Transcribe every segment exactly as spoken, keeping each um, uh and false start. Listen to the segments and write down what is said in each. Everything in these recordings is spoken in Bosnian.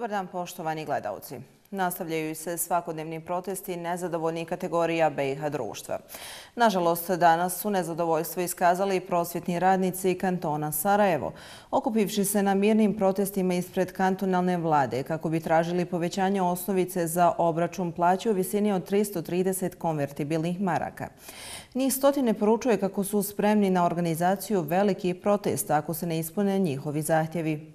Dobar dan, poštovani gledalci. Nastavljaju se svakodnevni protesti nezadovoljnih kategorija B i H društva. Nažalost, danas su nezadovoljstvo iskazali prosvjetni radnici kantona Sarajevo, okupivši se na mirnim protestima ispred kantonalne vlade kako bi tražili povećanje osnovice za obračun plaće u visini od tristo trideset konvertibilnih maraka. Njih stotine poručuje kako su spremni na organizaciju velikih protesta ako se ne ispune njihovi zahtjevi.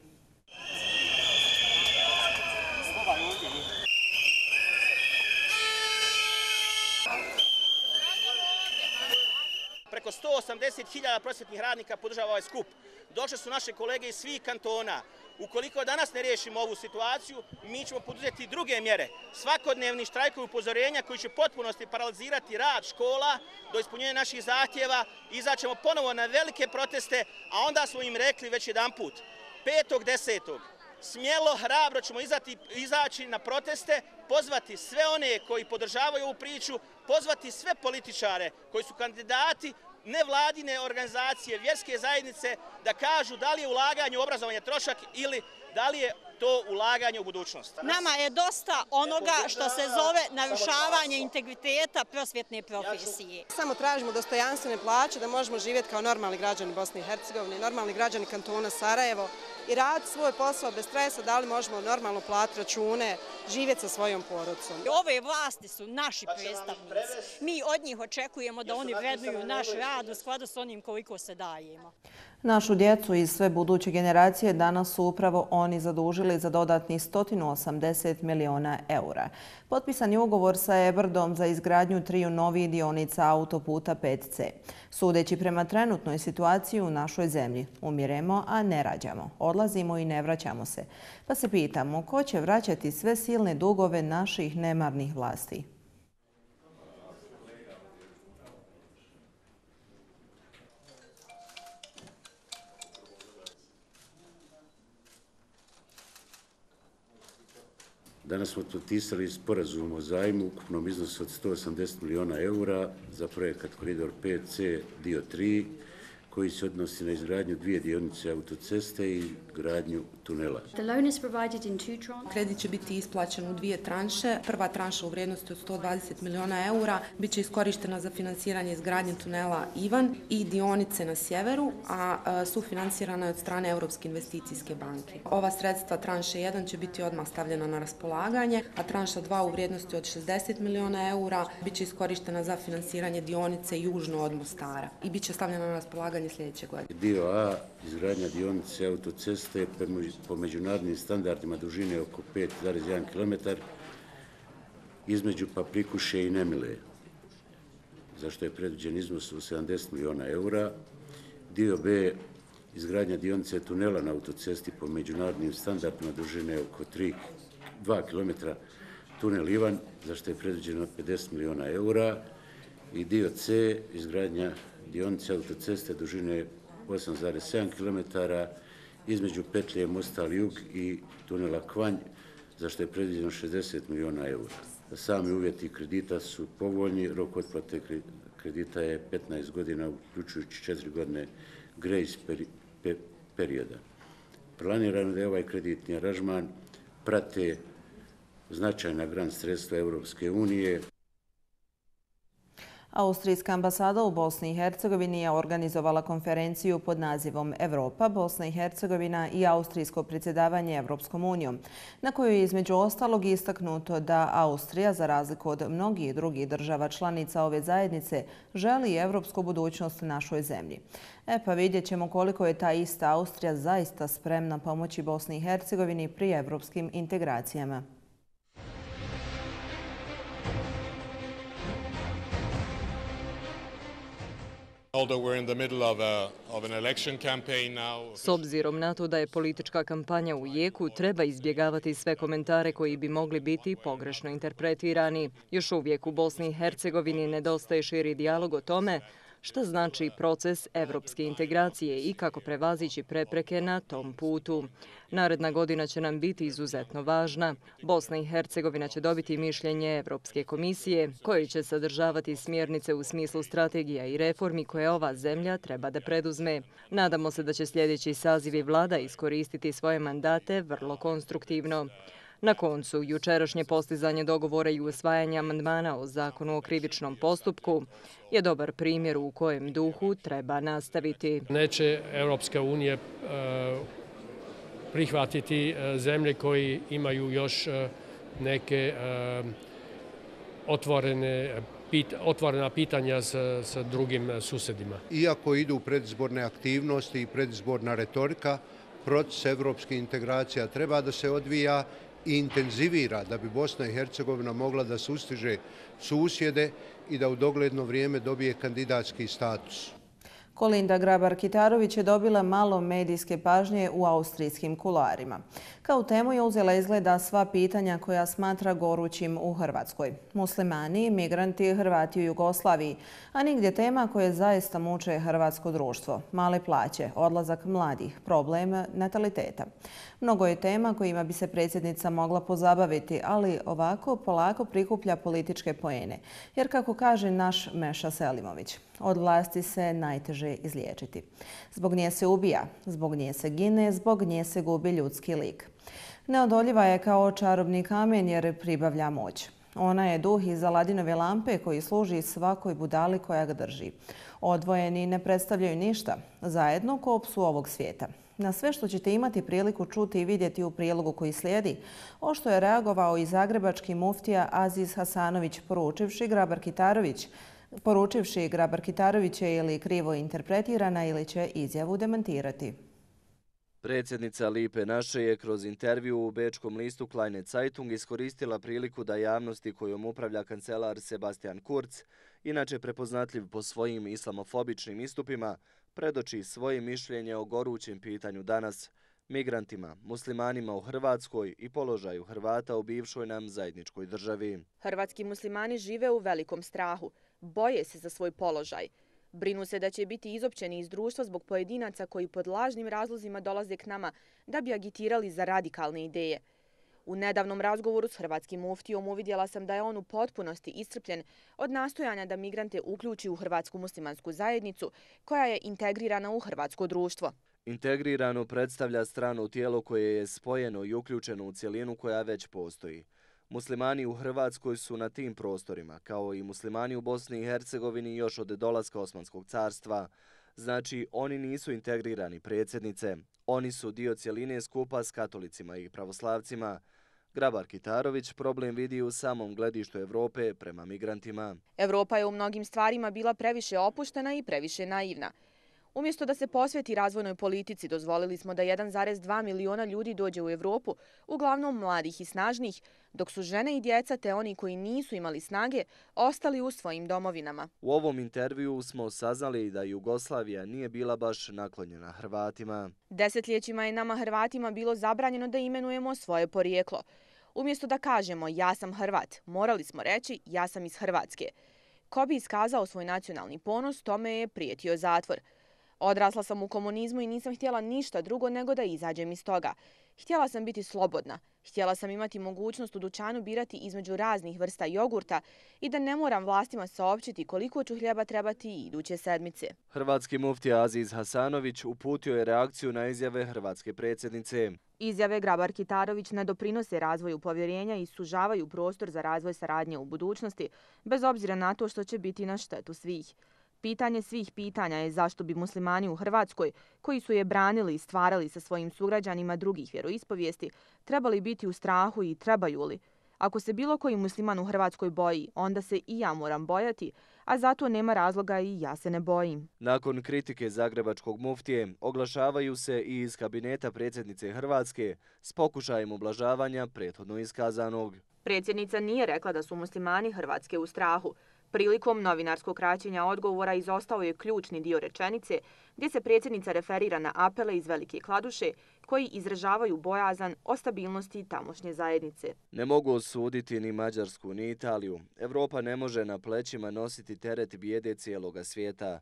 Preko sto osamdeset hiljada prosvjetnih radnika podržava ovaj skup. Došle su naše kolege iz svih kantona. Ukoliko danas ne riješimo ovu situaciju, mi ćemo poduzeti druge mjere. Svakodnevni štrajkovi upozorenja koji će potpunosti paralizirati rad škola do ispunjenja naših zahtjeva. Izaćemo ponovo na velike proteste, a onda smo im rekli već jedan put. petog desetog smjelo, hrabro ćemo izaći na proteste, pozvati sve one koji podržavaju ovu priču, pozvati sve političare koji su kandidati, nevladine organizacije, vjerske zajednice, da kažu da li je ulaganje u obrazovanje trošak ili da li je to ulaganje u budućnost. Nama je dosta onoga što se zove narušavanje integriteta prosvjetne profesije. Samo tražimo dostojanstvene plaće da možemo živjeti kao normalni građani Bosne i Hercegovine, normalni građani kantona Sarajevo i raditi svoj posao bez stresa, da li možemo normalno platiti račune, živjeti sa svojom porodicom. Ove vlasti su naši predstavnici. Mi od njih očekujemo da oni vrednuju naš rad u skladu s onim koliko se dajemo. Našu djecu i sve buduće generacije danas su upravo oni zadužili za dodatnih sto osamdeset miliona eura. Potpisan je ugovor sa E-Brdom za izgradnju triju novih dionica autoputa pet ce. Sudeći prema trenutnoj situaciji u našoj zemlji, umiremo, a ne rađamo. Odlazimo i ne vraćamo se. Pa se pitamo ko će vraćati sve silne dugove naših nemarnih vlasti. Danas smo potpisali sporazum o zajmu u ukupnom iznosu od sto osamdeset miliona eura za projekat Koridor pet ce dio tri, koji se odnosi na izgradnju dvije dionice autoceste i gradnju tunela. Kredit će biti isplaćen u dvije tranše. Prva tranša u vrijednosti od sto dvadeset miliona eura bit će iskorištena za finansiranje izgradnje tunela Ivan i dionice na sjeveru, a sufinansirana je od strane Europske investicijske banke. Ova sredstva tranše jedan će biti odmah stavljena na raspolaganje, a tranša dva u vrijednosti od šezdeset miliona eura bit će iskorištena za finansiranje dionice južno od Mostara i bit će stavljena na raspolaganje sljedeće godine. Dio A, izgradnja dionice autoceste po međunarodnim standardima dužine oko pet zarez jedan kilometar između Paprikuše i Nemile, za što je predviđen iznos od sedamdeset miliona eura. Dio B, izgradnja dionice tunela na autocesti po međunarodnim standardima dužine oko dva kilometra tunel Ivan, za što je predviđeno pedeset miliona eura. I dio C, izgradnja dionice autoceste dužine osam zarez sedam kilometara između petlje Mostar jug i tunela Kvanj, za što je predviđeno šezdeset miliona eura. Sami uvjeti kredita su povoljni, rok otplate kredita je petnaest godina, uključujući četiri godine grace perioda. Planirano da je ovaj kreditni aranžman prate značajna grant sredstva Europske unije. Austrijska ambasada u Bosni i Hercegovini je organizovala konferenciju pod nazivom Evropa, Bosna i Hercegovina i austrijsko predsjedavanje Evropskom unijom, na kojoj je između ostalog istaknuto da Austrija, za razliku od mnogih drugih država članica ove zajednice, želi evropsku budućnost našoj zemlji. E pa vidjet ćemo koliko je ta ista Austrija zaista spremna pomoći Bosni i Hercegovini pri evropskim integracijama. S obzirom na to da je politička kampanja u jeku, treba izbjegavati sve komentare koji bi mogli biti pogrešno interpretirani. Još uvijek u Bosni i Hercegovini nedostaje širi dijalog o tome šta znači proces evropske integracije i kako prevazići prepreke na tom putu. Naredna godina će nam biti izuzetno važna. Bosna i Hercegovina će dobiti mišljenje Evropske komisije, koje će sadržavati smjernice u smislu strategija i reformi koje ova zemlja treba da preduzme. Nadamo se da će sljedeći sazivi vlada iskoristiti svoje mandate vrlo konstruktivno. Na koncu, jučerašnje postizanje dogovora i usvajanje amandmana o zakonu o krivičnom postupku je dobar primjer u kojem duhu treba nastaviti. Neće Europska unija prihvatiti zemlje koji imaju još neke otvorene otvorena pitanja sa, sa drugim susedima. Iako idu predizborne aktivnosti i predizborna retorika, proces evropske integracija treba da se odvija i intenzivira da bi Bosna i Hercegovina mogla da sustiže susjede i da u dogledno vrijeme dobije kandidatski status. Kolinda Grabar-Kitarović je dobila malo medijske pažnje u austrijskim kuloarima. Kao temu je uzela izgleda sva pitanja koja smatra gorućim u Hrvatskoj. Muslimani, migranti, Hrvati u Jugoslaviji, a nigdje tema koje zaista muče hrvatsko društvo. Male plaće, odlazak mladih, problem nataliteta. Mnogo je tema kojima bi se predsjednica mogla pozabaviti, ali ovako polako prikuplja političke poene. Jer kako kaže naš Meša Selimović, od vlasti se najteže izliječiti. Zbog nje se ubija, zbog nje se gine, zbog nje se gubi ljudski lik. Neodoljiva je kao čarobni kamen jer pribavlja moć. Ona je duh iz Aladinove lampe koji služi svakoj budali koja ga drži. Odvojeni ne predstavljaju ništa, zajedno ko psu ovog svijeta. Na sve što ćete imati priliku čuti i vidjeti u prilogu koji slijedi, o što je reagovao i zagrebački muftija Aziz Hasanović, poručivši Grabar-Kitarović, poručivši Grabar-Kitarović je ili krivo interpretirana ili će izjavu demantirati. Predsjednica Lipe naše je kroz intervju u bečkom listu Kleine Zeitung iskoristila priliku da javnosti kojom upravlja kancelar Sebastian Kurz, inače prepoznatljiv po svojim islamofobičnim istupima, predoči svoje mišljenje o gorućem pitanju danas, migrantima, muslimanima u Hrvatskoj i položaju Hrvata u bivšoj nam zajedničkoj državi. Hrvatski muslimani žive u velikom strahu, boje se za svoj položaj. Brinu se da će biti izopćeni iz društva zbog pojedinaca koji pod lažnim razlozima dolaze k nama da bi agitirali za radikalne ideje. U nedavnom razgovoru s hrvatskim muftijom uvidjela sam da je on u potpunosti iscrpljen od nastojanja da migrante uključi u hrvatsku muslimansku zajednicu koja je integrirana u hrvatsko društvo. Integrirano predstavlja strano tijelo koje je spojeno i uključeno u cjelinu koja već postoji. Muslimani u Hrvatskoj su na tim prostorima, kao i muslimani u Bosni i Hercegovini još od dolaska Osmanskog carstva. Znači, oni nisu integrirani, predsjednice. Oni su dio cjeline skupa s katolicima i pravoslavcima. Grabar-Kitarović problem vidi u samom gledištu Evrope prema migrantima. Evropa je u mnogim stvarima bila previše opuštena i previše naivna. Umjesto da se posveti razvojnoj politici, dozvolili smo da jedan zarez dva miliona ljudi dođe u Evropu, uglavnom mladih i snažnih, dok su žene i djeca te oni koji nisu imali snage ostali u svojim domovinama. U ovom intervju smo saznali da Jugoslavija nije bila baš naklonjena Hrvatima. Desetljećima je nama Hrvatima bilo zabranjeno da imenujemo svoje porijeklo. Umjesto da kažemo ja sam Hrvat, morali smo reći ja sam iz Hrvatske. Ko bi iskazao svoj nacionalni ponos, tome je prijetio zatvor. Odrasla sam u komunizmu i nisam htjela ništa drugo nego da izađem iz toga. Htjela sam biti slobodna. Htjela sam imati mogućnost u dućanu birati između raznih vrsta jogurta i da ne moram vlastima saopćiti koliko ću hljeba trebati i iduće sedmice. Hrvatski muftija Aziz Hasanović uputio je reakciju na izjave hrvatske predsjednice. Izjave Grabar-Kitarović ne doprinose razvoju povjerenja i sužavaju prostor za razvoj saradnje u budućnosti, bez obzira na to što će biti na štetu svih. Pitanje svih pitanja je zašto bi muslimani u Hrvatskoj, koji su je branili i stvarali sa svojim sugrađanima drugih vjeroispovijesti, trebali biti u strahu i trebaju li. Ako se bilo koji musliman u Hrvatskoj boji, onda se i ja moram bojati, a zato nema razloga i ja se ne bojim. Nakon kritike zagrebačkog muftije, oglašavaju se i iz kabineta predsjednice Hrvatske s pokušajem ublažavanja prethodno iskazanog. Predsjednica nije rekla da su muslimani Hrvatske u strahu. Prilikom novinarskog kraćenja odgovora izostao je ključni dio rečenice gdje se predsjednica referira na apele iz Velike Kladuše koji izražavaju bojazan o stabilnosti tamošnje zajednice. Ne mogu osuditi ni Mađarsku ni Italiju. Evropa ne može na plećima nositi teret bijede cijeloga svijeta.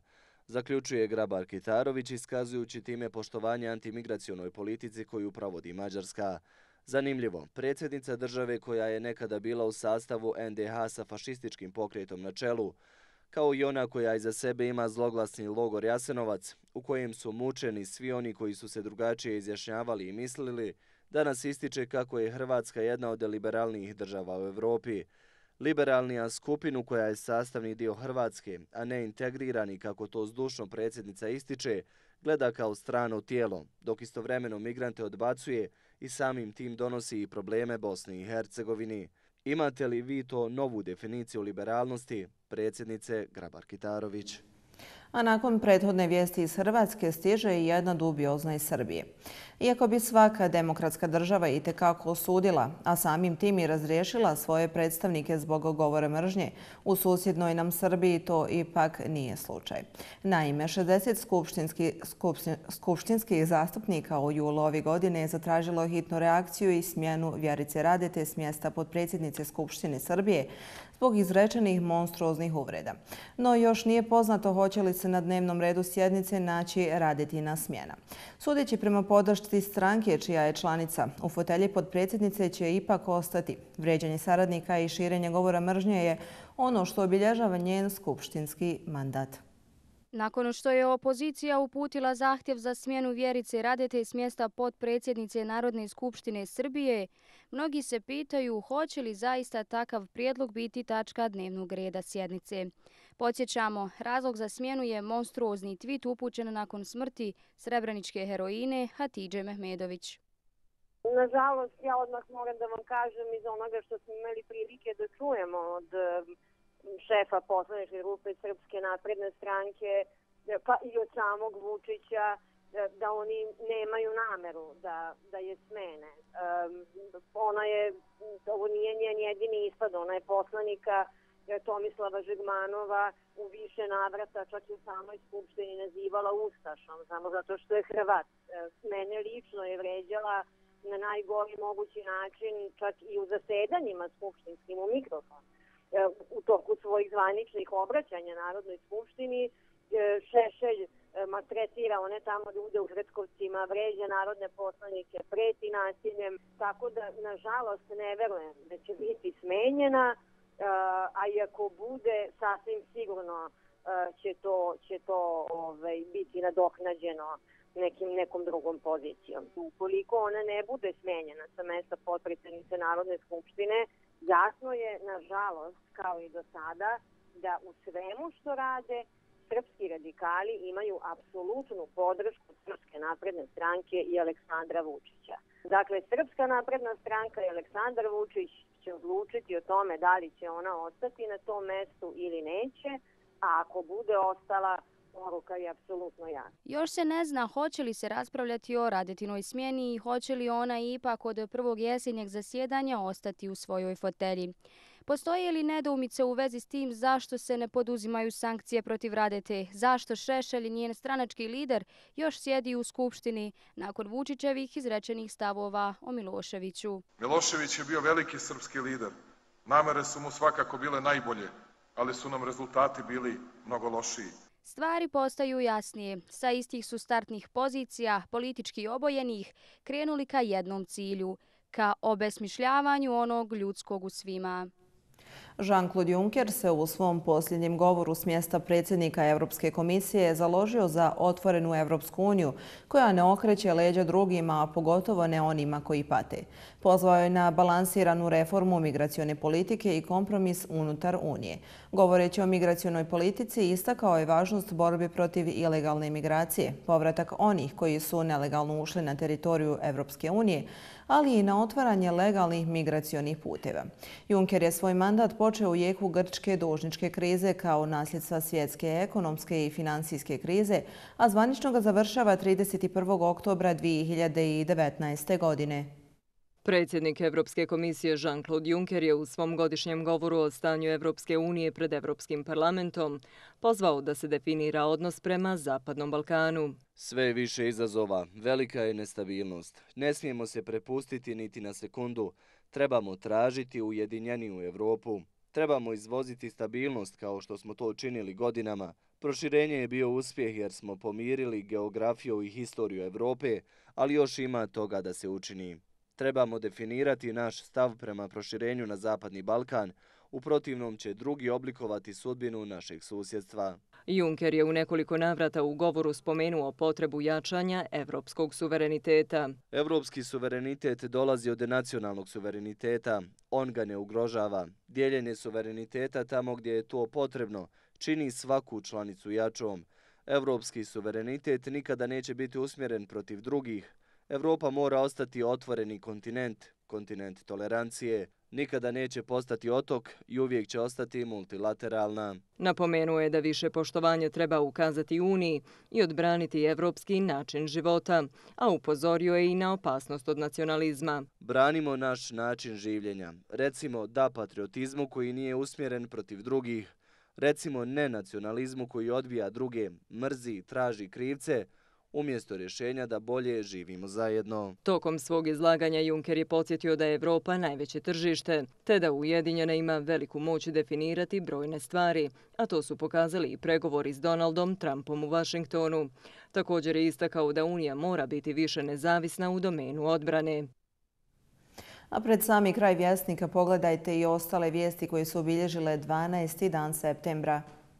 zaključuje Grabar-Kitarović, iskazujući time poštovanje antimigracionoj politici koju provodi Mađarska. Zanimljivo, predsjednica države koja je nekada bila u sastavu en de ha sa fašističkim pokretom na čelu, kao i ona koja iza sebe ima zloglasni logor Jasenovac, u kojem su mučeni svi oni koji su se drugačije izjašnjavali i mislili, danas ističe kako je Hrvatska jedna od liberalnijih država u Evropi. Liberalnija skupinu koja je sastavni dio Hrvatske, a ne integrirani, kako to zdušno predsjednica ističe, gleda kao strano tijelo, dok istovremeno migrante odbacuje i samim tim donosi i probleme Bosni i Hercegovini. Imate li vi to novu definiciju liberalnosti, predsjednice Grabar-Kitarović? A nakon prethodne vijesti iz Hrvatske stiže i jedna dubiozna iz Srbije. Iako bi svaka demokratska država itekako osudila, a samim tim i razriješila svoje predstavnike zbog govora mržnje, u susjednoj nam Srbiji to ipak nije slučaj. Naime, šezdeset skupštinski, skupštin, skupštinskih zastupnika u julu ove godine je zatražilo hitnu reakciju i smjenu Vjerice Radete s mjesta potpredsjednice Skupštine Srbije zbog izrečenih monstruoznih uvreda. No još nije poznato hoće li se na dnevnom redu sjednice naći Radetina smjena. Sudeći prema podršci stranke čija je članica, u fotelji potpredsjednice će ipak ostati. Vrijeđanje saradnika i širenje govora mržnje je ono što obilježava njen skupštinski mandat. Nakon što je opozicija uputila zahtjev za smjenu Vjerice Radete s mjesta potpredsjednice Narodne skupštine Srbije, mnogi se pitaju hoće li zaista takav prijedlog biti tačka dnevnog reda sjednice. Podsjećamo, razlog za smjenu je monstruozni tvit upućen nakon smrti srebreničke heroine Hatidže Mehmedović. Nažalost, ja odmah moram da vam kažem iz onoga što smo imali prilike da čujemo od šefa poslaničke grupe Srpske napredne stranke, pa i od samog Vučića, da oni nemaju nameru da, da je smene. Um, ona je, ovo nije njen jedini ispad, ona je poslanika Tomislava Žigmanova u više navrata, čak i u samoj skupštini nazivala ustašom, samo zato što je Hrvat. Mene lično je vređala na najgori mogući način, čak i u zasedanjima skupštinskim u mikrofon. U toku svojih zvaničnih obraćanja Narodnoj skupštini Šešelj maltretira one tamo ljude u Hrvatkovcima, vređa narodne poslanike, preti nasiljem, tako da nažalost ne verujem da će biti smenjena, a i ako bude, sasvim sigurno će to, će to ovaj, biti nadoknađeno nekim, nekom drugom pozicijom. Ukoliko ona ne bude smenjena sa mesta potpredsjednice Narodne skupštine, jasno je, nažalost, kao i do sada, da u svemu što rade, srpski radikali imaju apsolutnu podršku Srpske napredne stranke i Aleksandra Vučića. Dakle, Srpska napredna stranka i Aleksandar Vučić će odlučiti o tome da li će ona ostati na tom mestu ili neće, a ako bude ostala, poruka je apsolutno jasna. Još se ne zna hoće li se raspravljati o Radetinoj smjeni i hoće li ona ipak od prvog jesenjeg zasjedanja ostati u svojoj fotelji. Postoje li nedoumice u vezi s tim zašto se ne poduzimaju sankcije protiv Radete, zašto Šešelj, njen stranački lider, još sjedi u Skupštini nakon Vučićevih izrečenih stavova o Miloševiću? Milošević je bio veliki srpski lider. Namere su mu svakako bile najbolje, ali su nam rezultati bili mnogo lošiji. Stvari postaju jasnije. Sa istih su startnih pozicija, politički obojenih, krenuli ka jednom cilju, ka obesmišljavanju onog ljudskog u svima. Jean-Claude Juncker se u svom posljednjem govoru s mjesta predsjednika Europske komisije založio za otvorenu Europsku uniju koja ne okreće leđa drugima, a pogotovo ne onima koji pate. Pozvao je na balansiranu reformu migracione politike i kompromis unutar Unije. Govoreći o migracionoj politici, istakao je važnost borbe protiv ilegalne migracije, povratak onih koji su nelegalno ušli na teritoriju Europske unije, ali i na otvaranje legalnih migracionih puteva. Juncker je svoj mandat počeo u jeku grčke dužničke krize kao nasljedstva svjetske ekonomske i financijske krize, a zvanično ga završava trideset prvog oktobra dvije hiljade devetnaeste. godine. Predsjednik Evropske komisije Jean-Claude Juncker je u svom godišnjem govoru o stanju Evropske unije pred Evropskim parlamentom pozvao da se definira odnos prema Zapadnom Balkanu. Sve je više izazova, velika je nestabilnost. Ne smijemo se prepustiti niti na sekundu. Trebamo tražiti ujedinjeniju Evropu. Trebamo izvoziti stabilnost kao što smo to činili godinama, Proširenje je bio uspjeh jer smo pomirili geografiju i historiju Evrope, ali još ima toga da se učini. Trebamo definirati naš stav prema proširenju na Zapadni Balkan, u protivnom će drugi oblikovati sudbinu našeg susjedstva. Juncker je u nekoliko navrata u govoru spomenuo potrebu jačanja evropskog suvereniteta. Evropski suverenitet dolazi od nacionalnog suvereniteta. On ga ne ugrožava. Dijeljenje suvereniteta tamo gdje je to potrebno čini svaku članicu jačom. Evropski suverenitet nikada neće biti usmjeren protiv drugih. Evropa mora ostati otvoreni kontinent, kontinent tolerancije. Nikada neće postati otok i uvijek će ostati multilateralna. Napomenuo je da više poštovanja treba ukazati Uniji i odbraniti evropski način života, a upozorio je i na opasnost od nacionalizma. Branimo naš način življenja. Recimo da patriotizmu koji nije usmjeren protiv drugih. Recimo ne nacionalizmu koji odbija druge, mrzi, traži krivce, umjesto rješenja da bolje živimo zajedno. Tokom svog izlaganja Juncker je podsjetio da je Evropa najveće tržište, te da Ujedinjena ima veliku moć definirati brojne stvari, a to su pokazali i pregovori s Donaldom Trumpom u Vašingtonu. Također je istakao da Unija mora biti više nezavisna u domenu odbrane. A pred sami kraj Vjesnika pogledajte i ostale vijesti koje su obilježile dvanaesti dan septembra.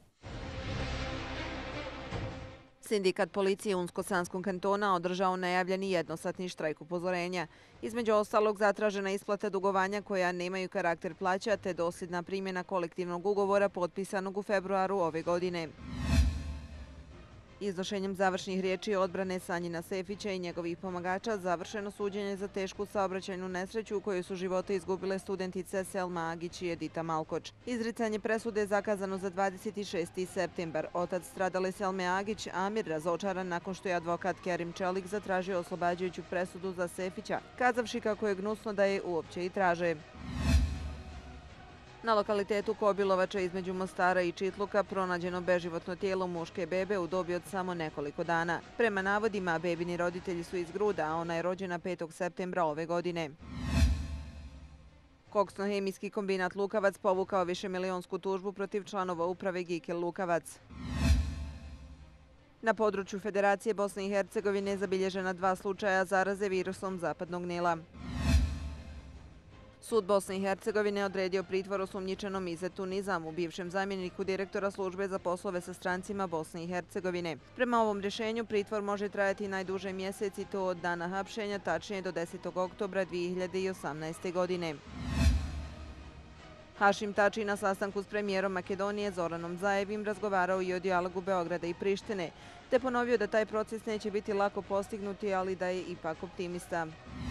Sindikat policije Unsko-Sanskog kantona održao najavljeni jednosatni štrajk upozorenja. Između ostalog zatražena isplata dugovanja koja nemaju karakter plaća te dosljedna primjena kolektivnog ugovora potpisanog u februaru ove godine. Iznošenjem završnih riječi odbrane Sanjina Sefića i njegovih pomagača završeno suđenje za tešku saobraćajnu nesreću u kojoj su živote izgubile studentice Selma Agić i Edita Malkoč. Izricanje presude je zakazano za dvadeset šesti septembar. Otac stradale Selme Agić, Amir, razočaran nakon što je advokat Kerim Čelik zatražio oslobađajuću presudu za Sefića, kazavši kako je gnusno da je uopće i traže. Na lokalitetu Kobilovača između Mostara i Čitluka pronađeno beživotno tijelo muške bebe u dobi od samo nekoliko dana. Prema navodima, bebini roditelji su iz Gruda, a ona je rođena petog septembra ove godine. Koksno-hemijski kombinat Lukavac povukao višemilionsku tužbu protiv članova uprave Gikel Lukavac. Na području Federacije Bosne i Hercegovine zabilježena dva slučaja zaraze virusom zapadnog Nila. Sud Bosne i Hercegovine odredio pritvor osumnjičenom Izetu Nizamu, bivšem zamjeniku direktora službe za poslove sa strancima Bosne i Hercegovine. Prema ovom rješenju pritvor može trajati najduže mjesec i to od dana hapšenja, tačnije do desetog oktobra dvije hiljade osamnaeste. godine. Hašim Tači na sastanku s premijerom Makedonije Zoranom Zajevim razgovarao i o dijalogu Beograda i Prištine, te ponovio da taj proces neće biti lako postignuti, ali da je ipak optimista.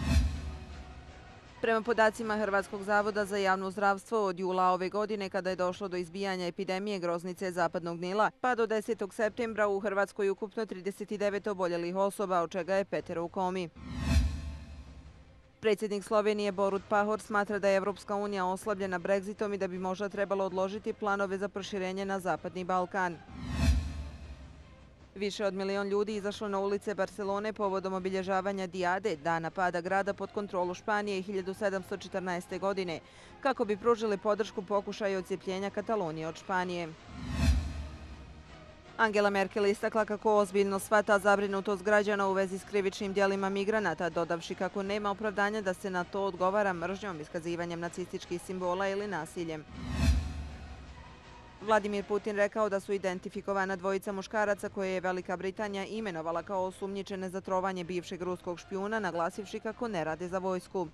Prema podacima Hrvatskog zavoda za javno zdravstvo od jula ove godine, kada je došlo do izbijanja epidemije groznice zapadnog Nila, pa do desetog septembra u Hrvatskoj ukupno trideset devet oboljelih osoba, od čega je petero u komi. Predsjednik Slovenije Borut Pahor smatra da je Evropska unija oslabljena Brexitom i da bi možda trebalo odložiti planove za proširenje na Zapadni Balkan. Više od milion ljudi izašlo na ulice Barcelone povodom obilježavanja Dijade, dana pada grada pod kontrolu Španije hiljadu sedamsto četrnaeste. godine, kako bi pružili podršku pokušaju odcijepljenja Katalonije od Španije. Angela Merkel istakla kako ozbiljno shvata zabrinutost građana u vezi s krivičnim djelima migranata, dodavši kako nema opravdanja da se na to odgovara mržnjom, iskazivanjem nacističkih simbola ili nasiljem. Vladimir Putin rekao da su identifikovana dvojica muškaraca koje je Velika Britanija imenovala kao osumnjičene za trovanje bivšeg ruskog špijuna, naglasivši kako ne rade za vojsku.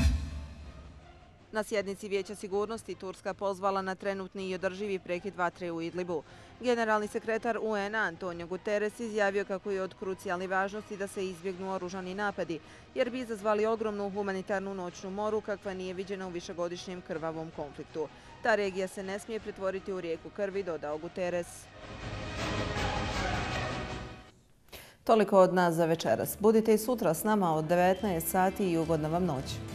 Na sjednici Vijeća sigurnosti Turska pozvala na trenutni i održivi prekid vatre u Idlibu. Generalni sekretar U N A Antonio Guterres izjavio kako je od krucijalne važnosti da se izbjegnu oružani napadi, jer bi izazvali ogromnu humanitarnu noćnu moru kakva nije viđena u višegodišnjem krvavom konfliktu. Ta regija se ne smije pretvoriti u rijeku krvi, dodao Guterres. Toliko od nas za večeras. Budite i sutra s nama od devetnaest sati i ugodna vam noć.